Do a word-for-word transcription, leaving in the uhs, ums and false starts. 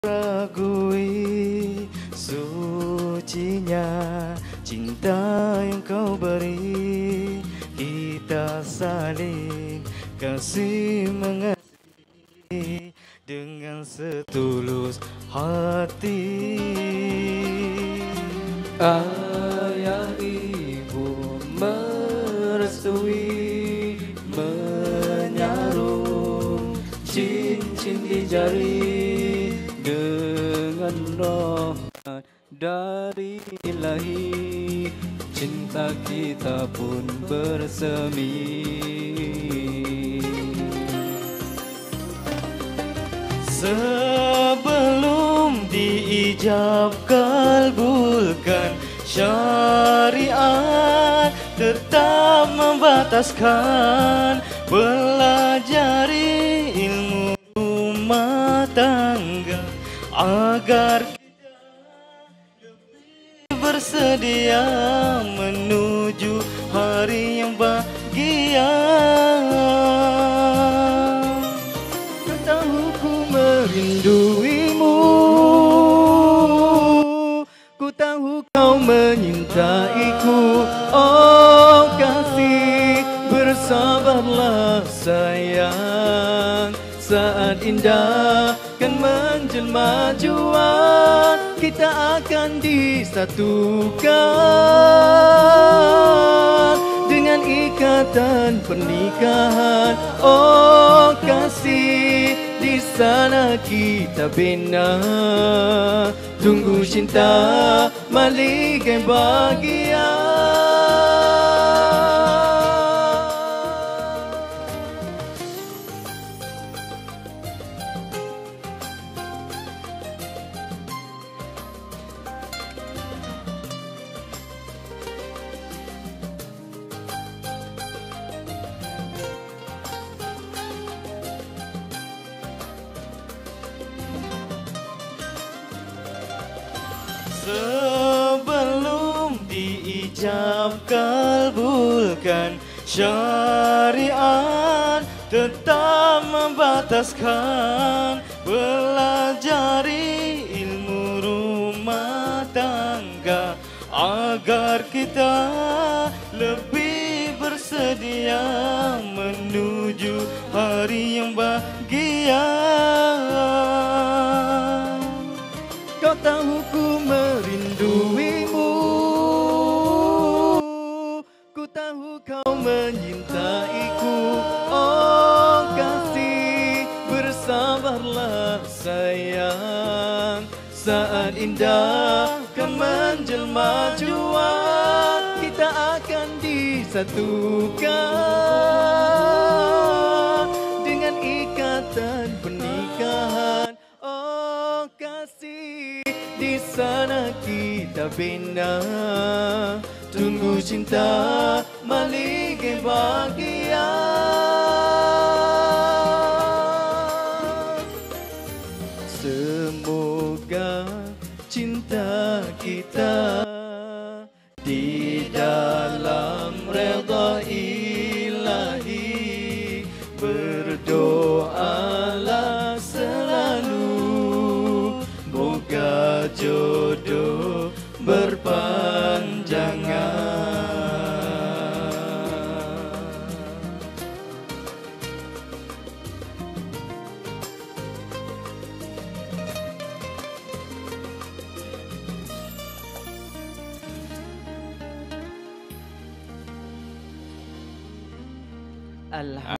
Ragui sucinya cinta yang kau beri, kita saling kasih mengasihi dengan setulus hati. Ayah ibu merestui, menyarum cincin di jari dengan rahmat dari Ilahi. Cinta kita pun bersemi. Sebelum diijab kabulkan syariat, tetap membataskan pelajari ilmu rumah tangga agar kita lebih bersedia menuju hari yang bahagia. Kau tahu ku merinduimu, ku tahu kau menyintaiku. Oh kasih, bersabarlah sayang, saat indah kan menjelma jua, kita akan disatukan dengan ikatan pernikahan. Oh kasih, di sana kita bina, tunggu cinta maligai bahagia. Sebelum diijab kabulkan syariat, tetap membataskan pelajari ilmu rumah tangga agar kita lebih bersedia menuju hari yang bahagia. Kau tahu ku merinduimu, ku tahu kau menyintaiku. Oh kasih, bersabarlah sayang, saat indah kan menjelma jua, kita akan disatukan dengan ikatan pernikahan. Oh kasih, di sana kita bina, tunggu cinta maligai bahagia. Semoga cinta kita di dalam redha Ilahi, berdoalah selalu, moga jodoh berpanjangan. Alhamdulillah.